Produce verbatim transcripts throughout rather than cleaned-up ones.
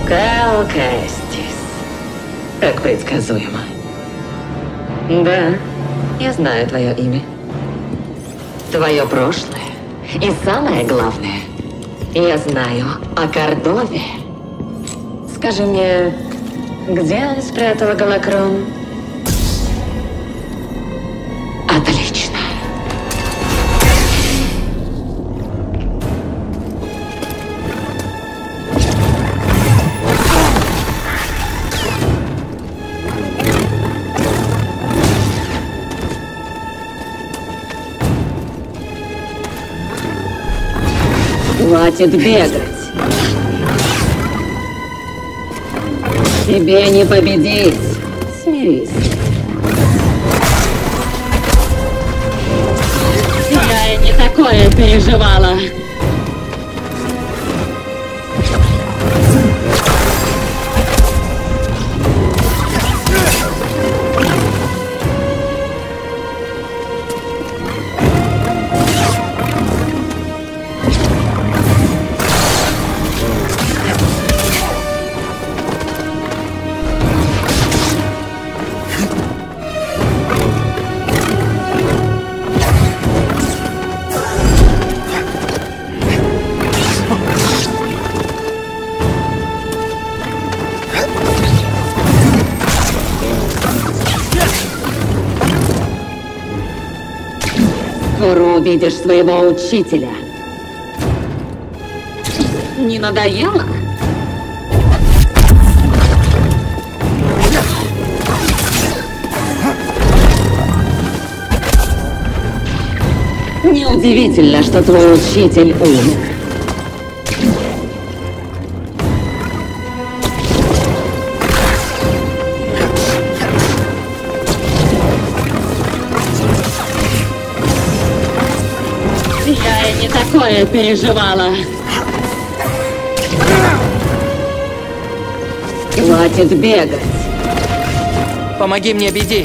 Кэл Кэстис. Как предсказуемо. Да, я знаю твое имя. Твое прошлое. И самое главное, я знаю о Кордове. Скажи мне, где он спрятал голокрон? Отлично. Хватит бегать. Тебе не победить. Смирись. Я и не такое переживала. Скоро увидишь своего учителя. Не надоело? Неудивительно, что твой учитель умер. Я и не такое переживала. Хватит бегать. Помоги мне, Биди.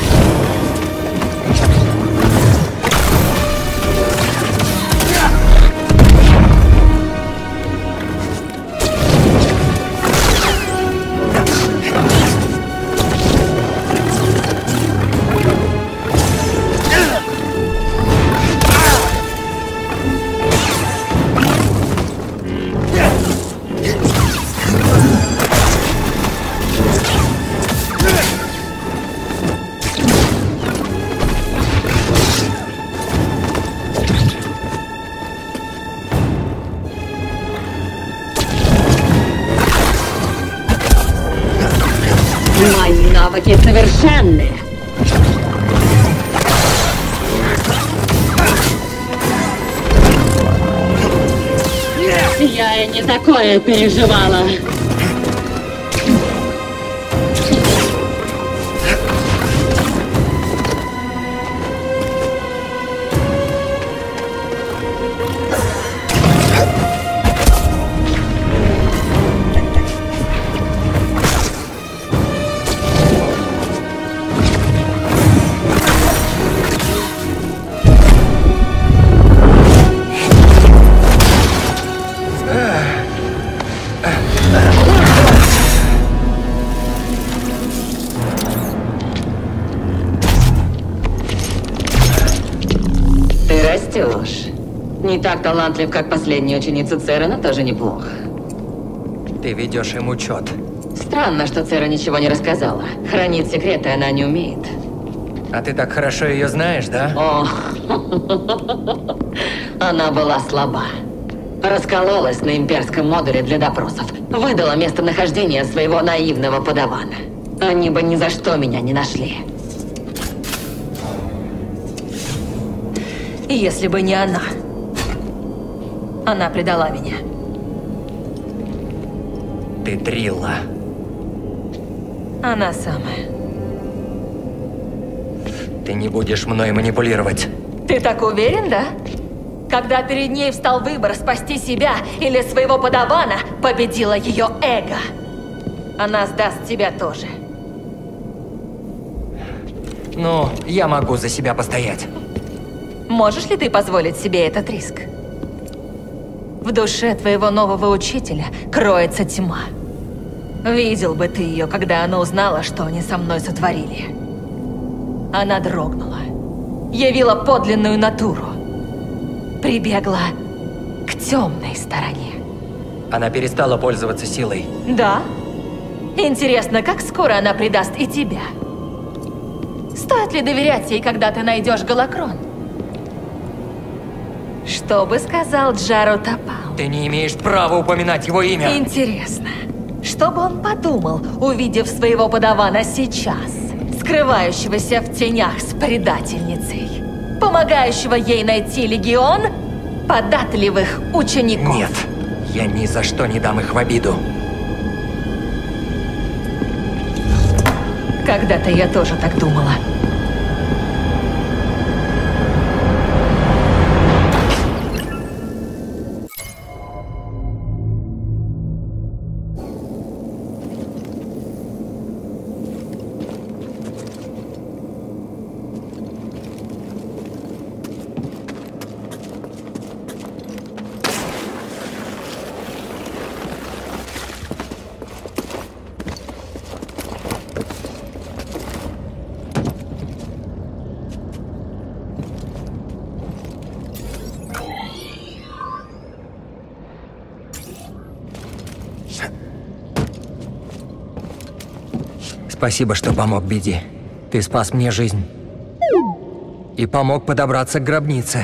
Мои навыки совершенны. Я и не такое переживала. Ты растешь. Не так талантлив, как последняя ученица Цера, но тоже неплохо. Ты ведешь им учет. Странно, что Цера ничего не рассказала. Хранить секреты она не умеет. А ты так хорошо ее знаешь, да? О, она была слаба. Раскололась на имперском модуле для допросов. Выдала местонахождение своего наивного подавана. Они бы ни за что меня не нашли. И если бы не она, она предала меня. Ты Трилла. Она самая. Ты не будешь мной манипулировать. Ты так уверен, да? Когда перед ней встал выбор спасти себя или своего подавана, победило ее эго. Она сдаст тебя тоже. Ну, я могу за себя постоять. Можешь ли ты позволить себе этот риск? В душе твоего нового учителя кроется тьма. Видел бы ты ее, когда она узнала, что они со мной сотворили. Она дрогнула. Явила подлинную натуру. Прибегла к темной стороне. Она перестала пользоваться силой. Да? Интересно, как скоро она предаст и тебя? Стоит ли доверять ей, когда ты найдешь Голокрон? Что бы сказал Джаро Топал? Ты не имеешь права упоминать его имя. Интересно, что бы он подумал, увидев своего подавана сейчас, скрывающегося в тенях с предательницей, помогающего ей найти легион податливых учеников? Нет, я ни за что не дам их в обиду. Когда-то я тоже так думала. Спасибо, что помог Биди. Ты спас мне жизнь. И помог подобраться к гробнице.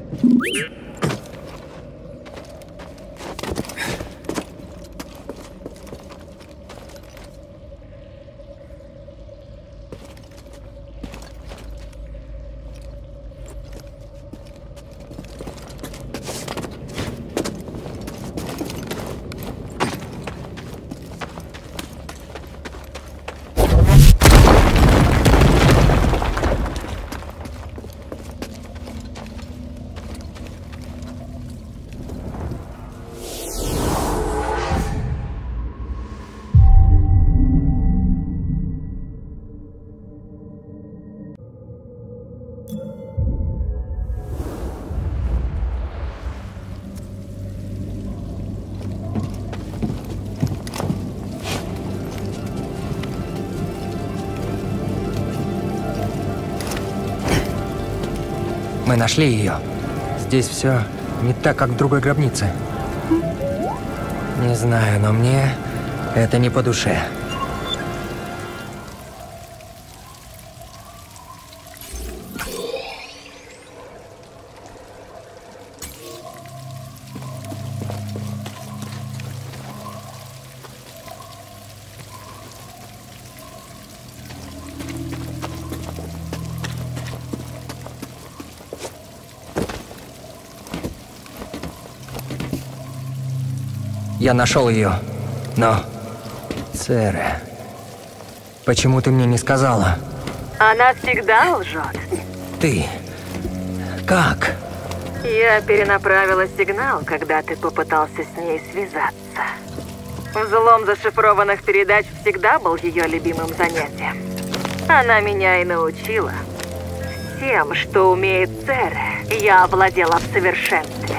Мы нашли ее. Здесь все не так, как в другой гробнице. Не знаю, но мне это не по душе. Я нашел ее, но... Цере, почему ты мне не сказала? Она всегда лжет. Ты... Как? Я перенаправила сигнал, когда ты попытался с ней связаться. Взлом зашифрованных передач всегда был ее любимым занятием. Она меня и научила. Всем, что умеет Цере, я овладела в совершенстве.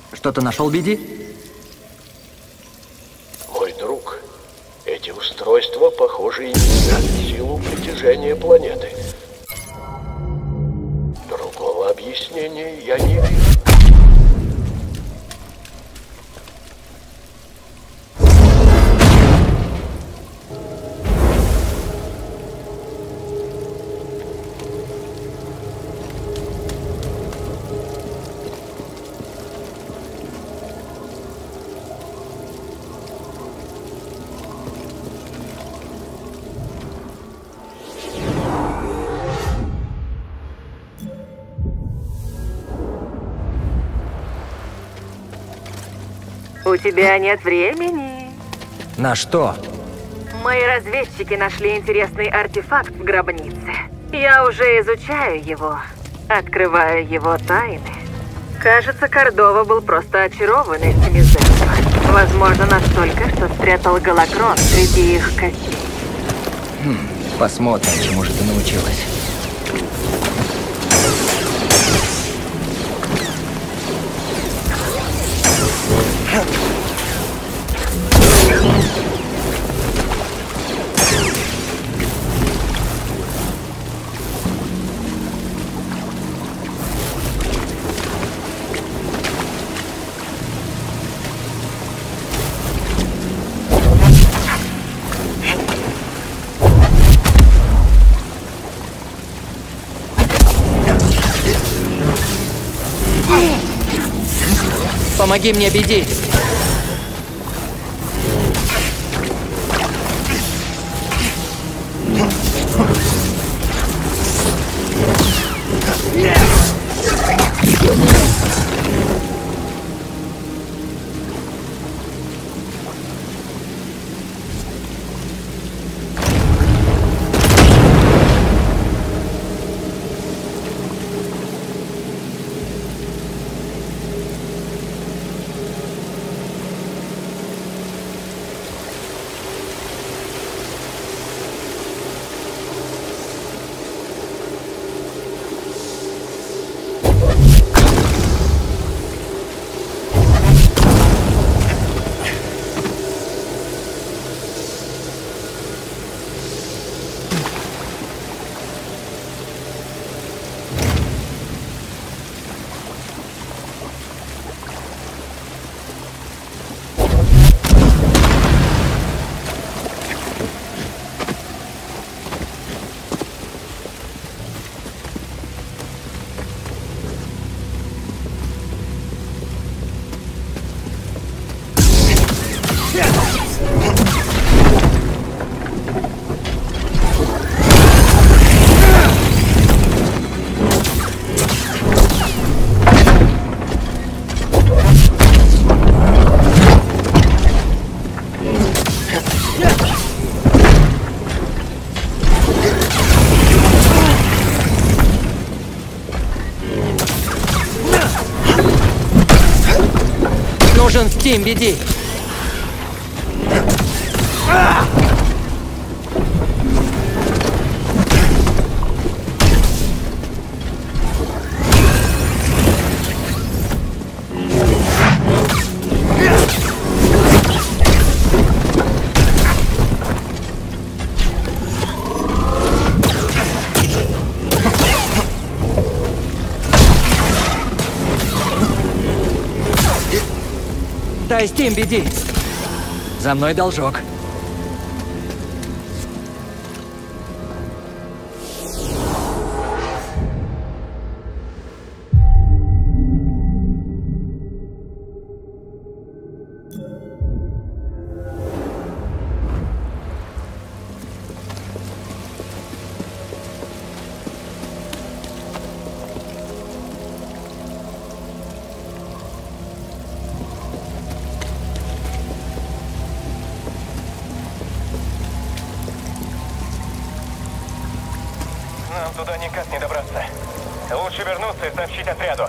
Что-то нашел, Биди? Мой друг, эти устройства, похоже, имеют силу притяжения планеты. Другого объяснения я не вижу. У тебя нет времени. На что? Мои разведчики нашли интересный артефакт в гробнице. Я уже изучаю его, открываю его тайны. Кажется, Кордова был просто очарован этими жертвами. Возможно, настолько, что спрятал голокрон среди их костей. Хм, посмотрим, чему же ты научилась. Помоги мне, Биди! Нужен Стим, Биди! Дай Стим, Биди! За мной должок. Нам туда никак не добраться. Лучше вернуться и сообщить отряду.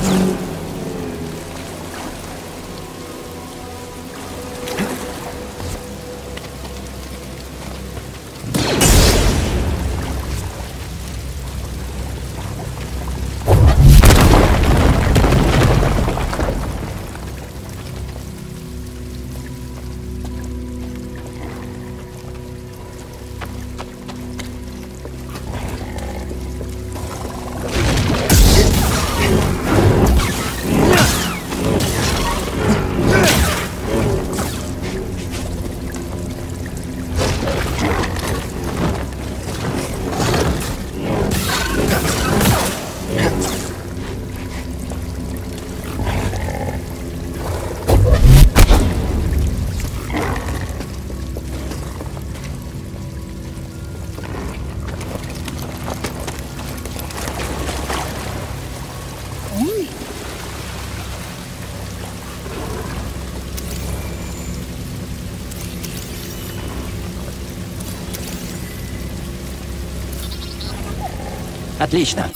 Отлично.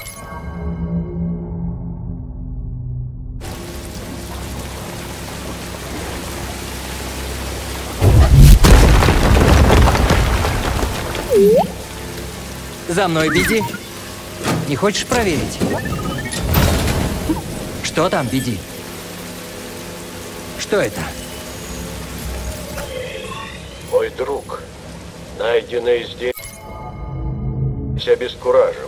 За мной, Биди. Не хочешь проверить? Что там, Биди? Что это? Мой друг, найденное здесь обескураживает.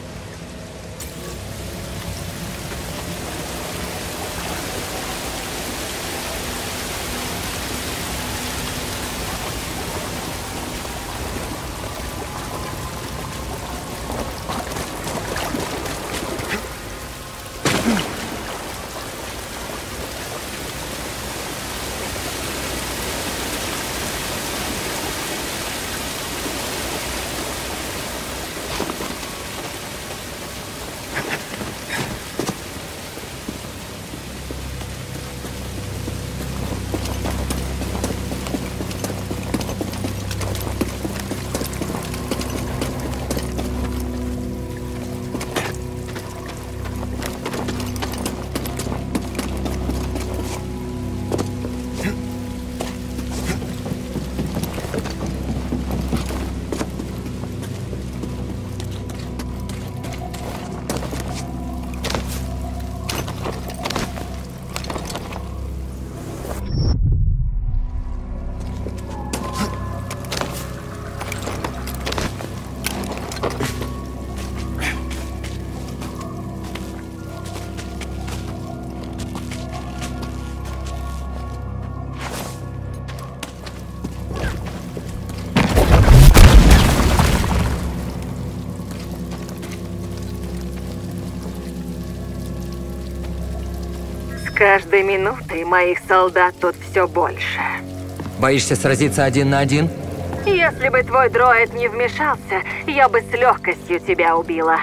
С каждой минутой моих солдат тут все больше. Боишься сразиться один на один? Если бы твой дроид не вмешался, я бы с легкостью тебя убила.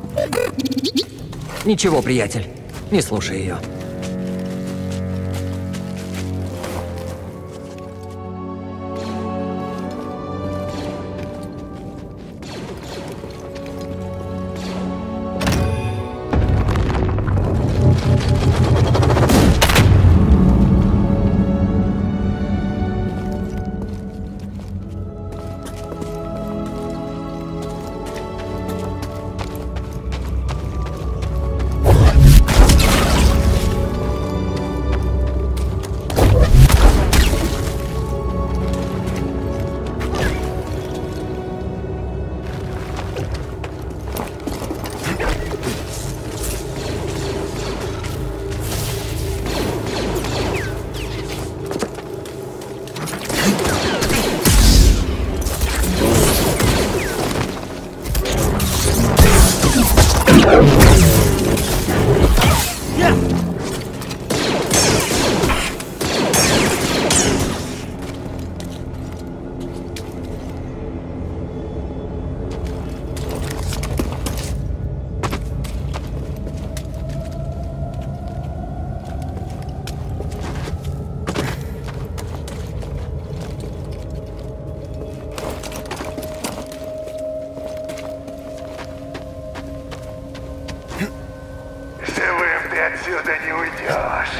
Ничего, приятель. Не слушай ее. отсюда не уйдешь.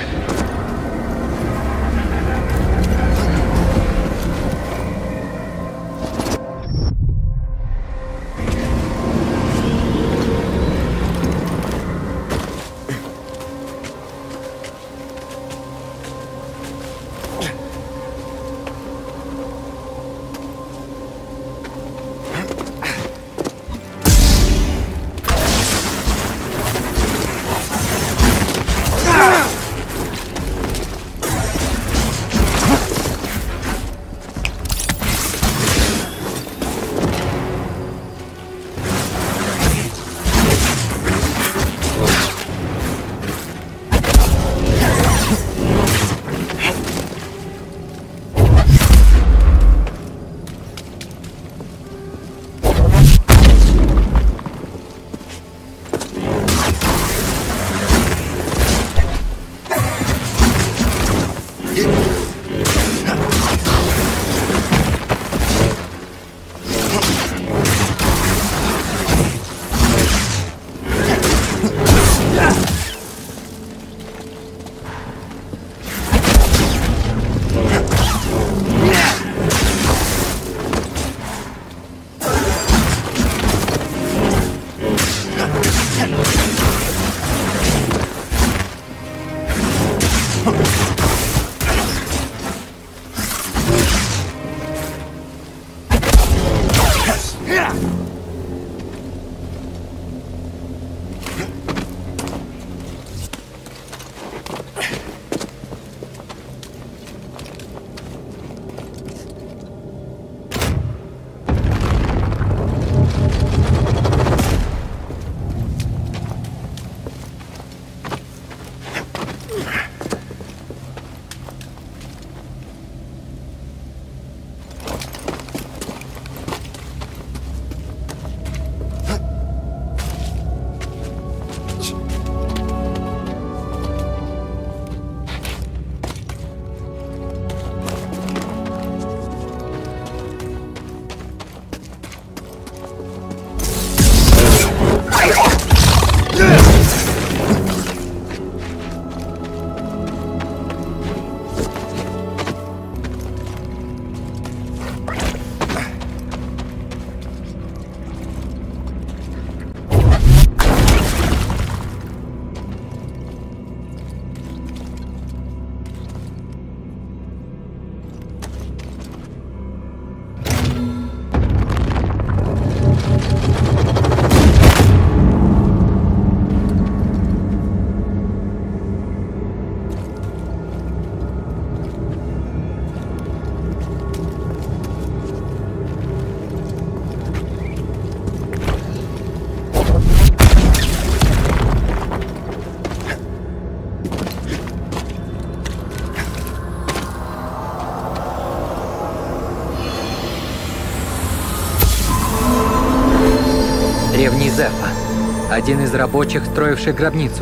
Древний Зефа, один из рабочих, строивших гробницу,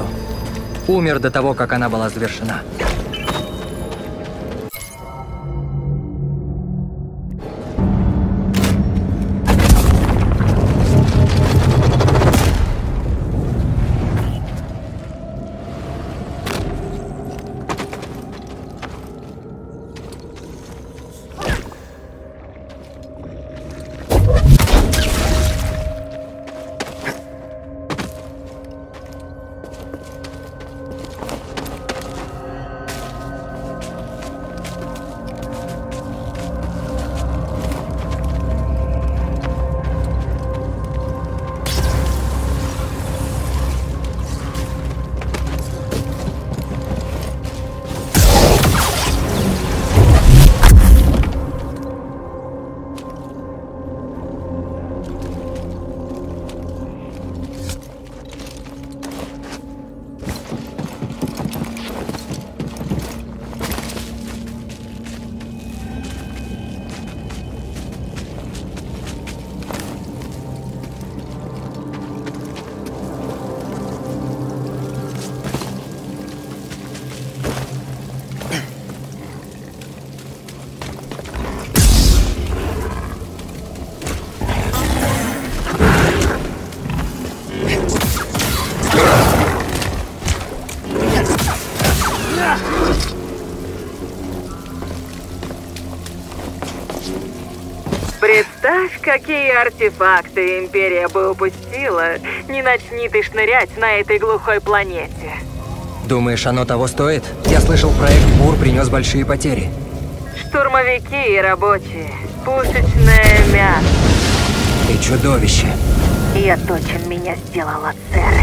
умер до того, как она была завершена. Какие артефакты Империя бы упустила, не начни ты шнырять на этой глухой планете. Думаешь, оно того стоит? Я слышал, проект Бур принес большие потери. Штурмовики и рабочие. Пушечное мясо. Ты чудовище. Я то, чем меня сделала Цера.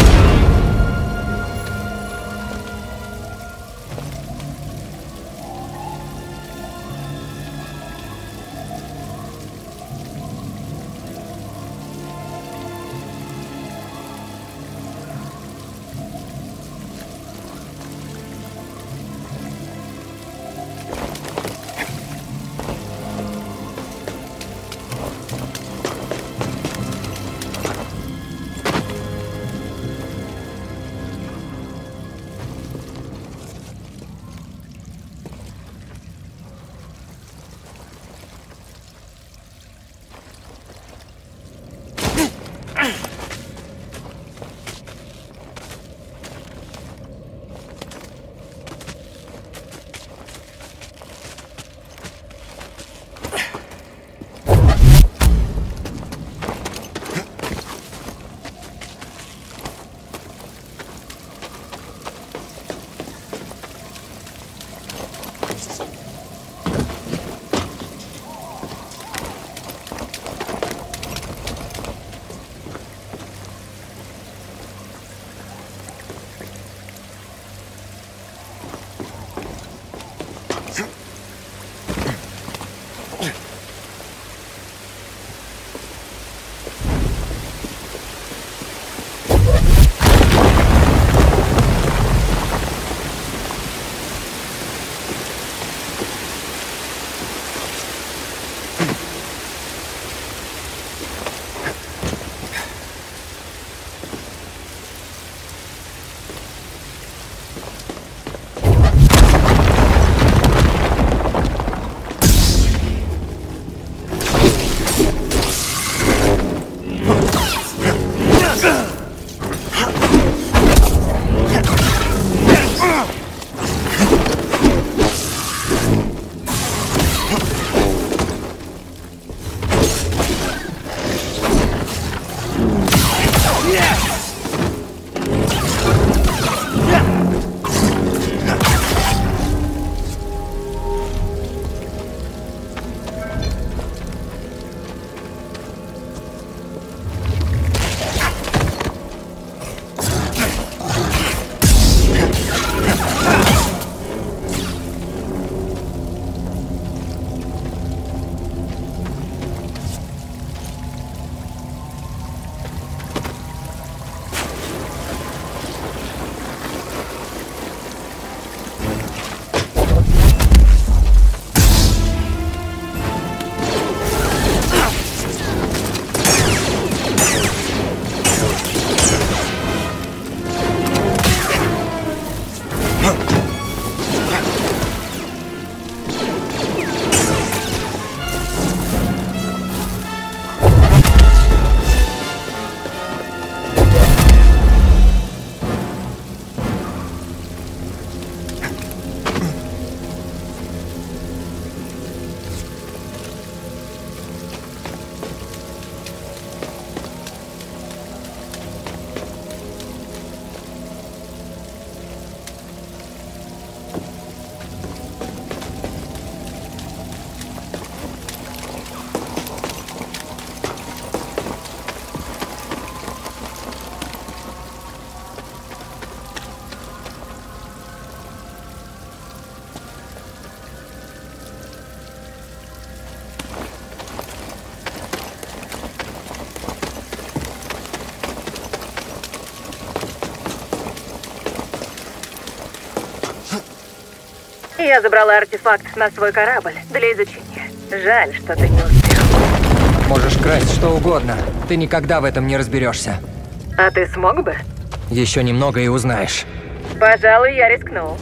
Я забрала артефакт на свой корабль для изучения. Жаль, что ты не успел. Можешь красть что угодно. Ты никогда в этом не разберешься. А ты смог бы? Еще немного и узнаешь. Пожалуй, я рискну.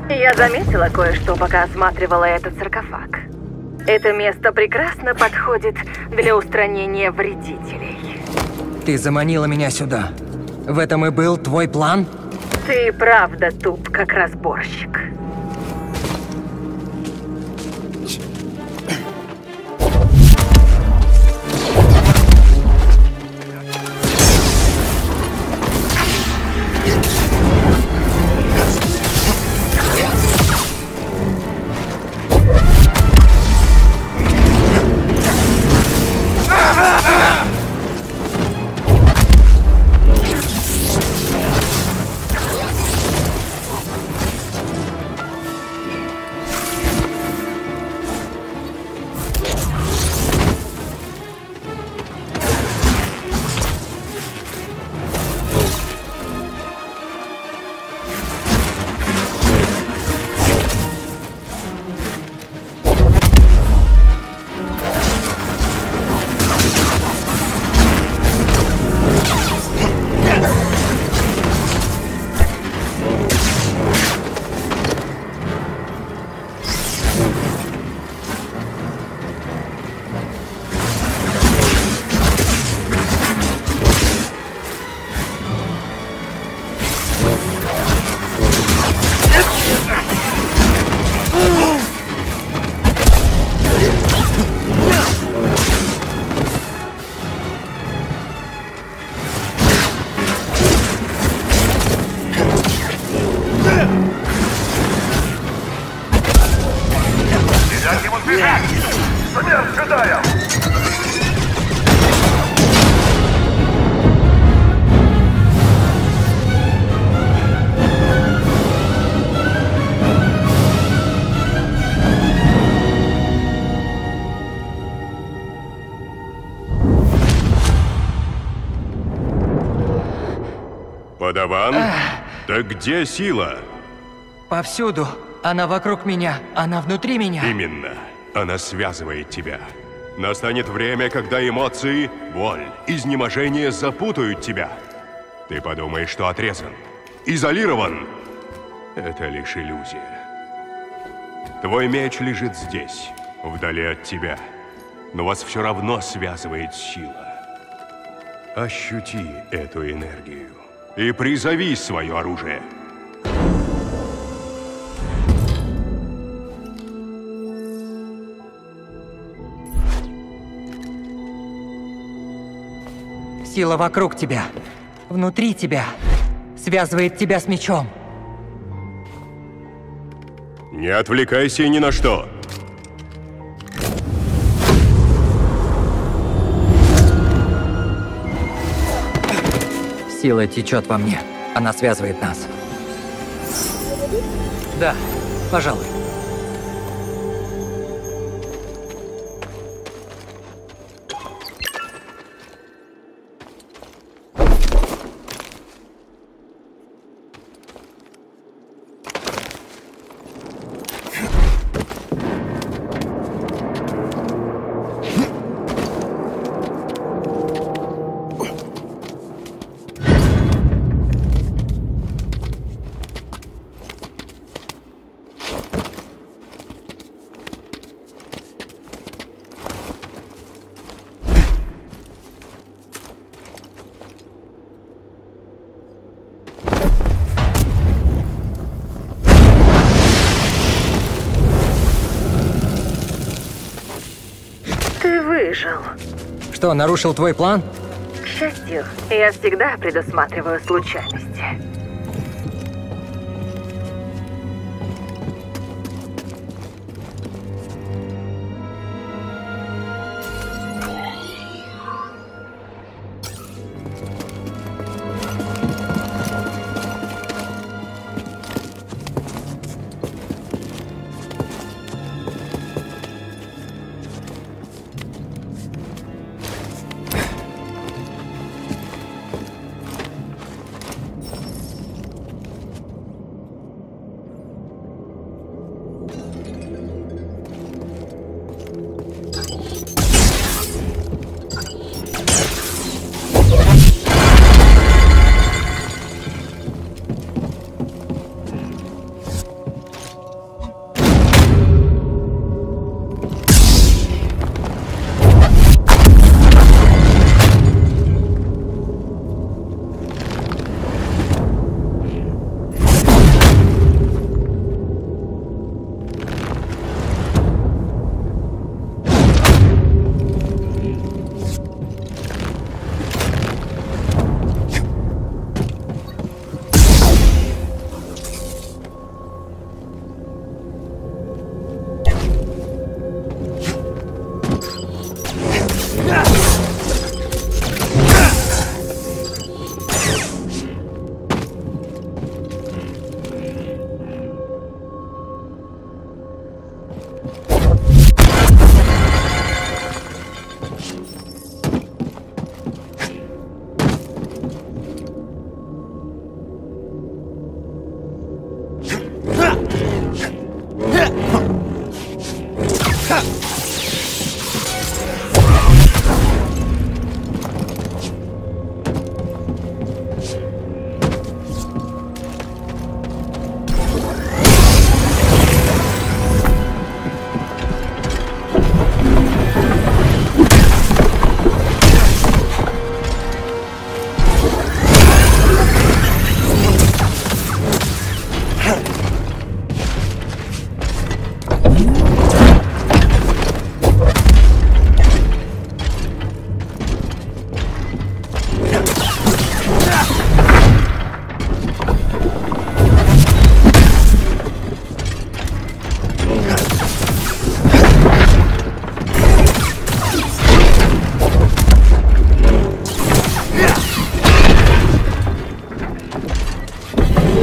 Я заметила кое-что, пока осматривала этот саркофаг. Это место прекрасно подходит для устранения вредителей. Ты заманила меня сюда. В этом и был твой план? Ты правда туп, как разборщик. Подаван? Да где сила? Повсюду. Она вокруг меня. Она внутри меня. Именно. Она связывает тебя. Настанет время, когда эмоции, боль, изнеможение запутают тебя. Ты подумаешь, что отрезан, изолирован. Это лишь иллюзия. Твой меч лежит здесь, вдали от тебя. Но вас все равно связывает сила. Ощути эту энергию и призови свое оружие. Сила вокруг тебя, внутри тебя, связывает тебя с мечом. Не отвлекайся ни на что. Сила течет во мне. Она связывает нас. Да, пожалуй. Выжил. Что, нарушил твой план? К счастью, я всегда предусматриваю случайности.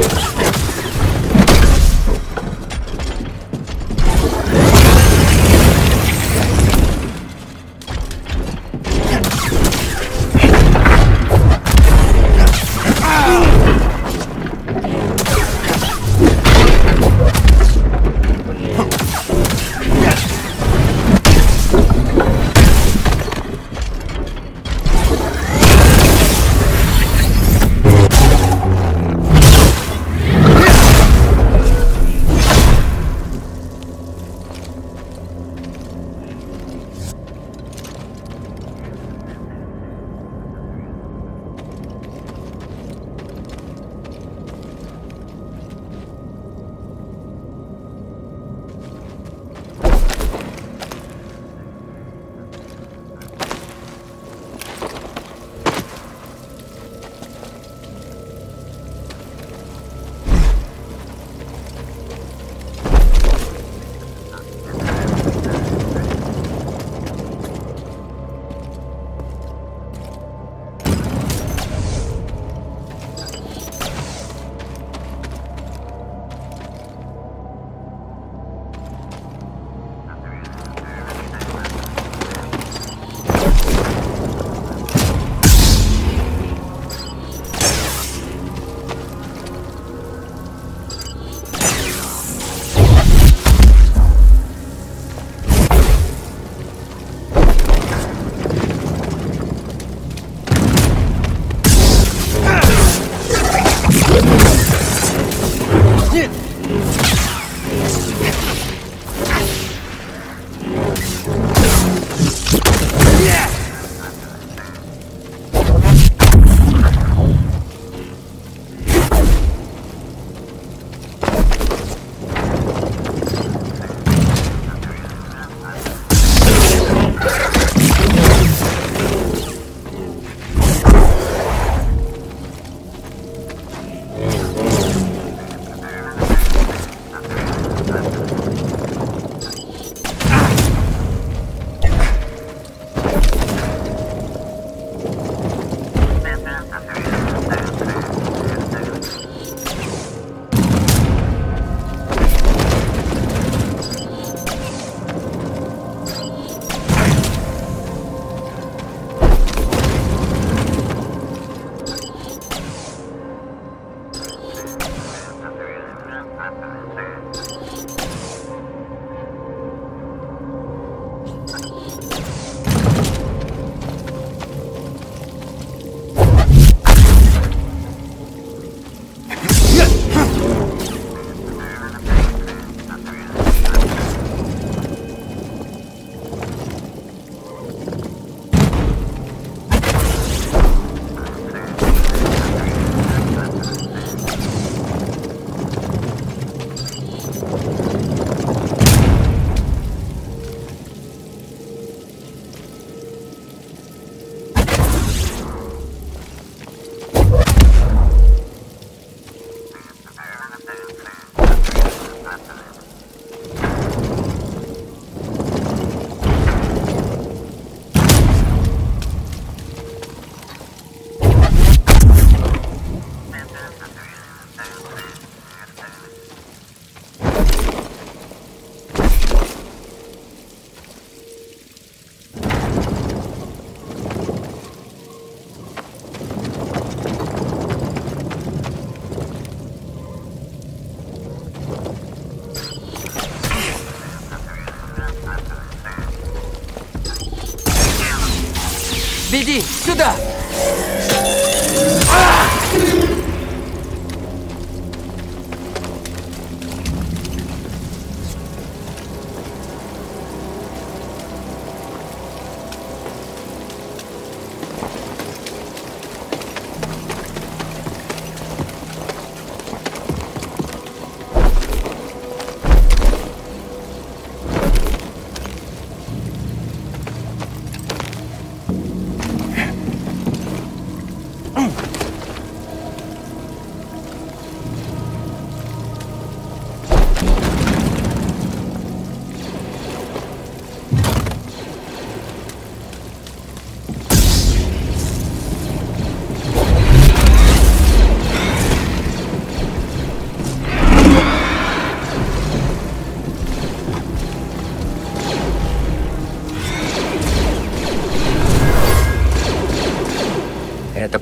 Веди! Сюда!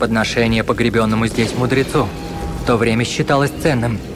подношение погребенному здесь мудрецу. В то время считалось ценным.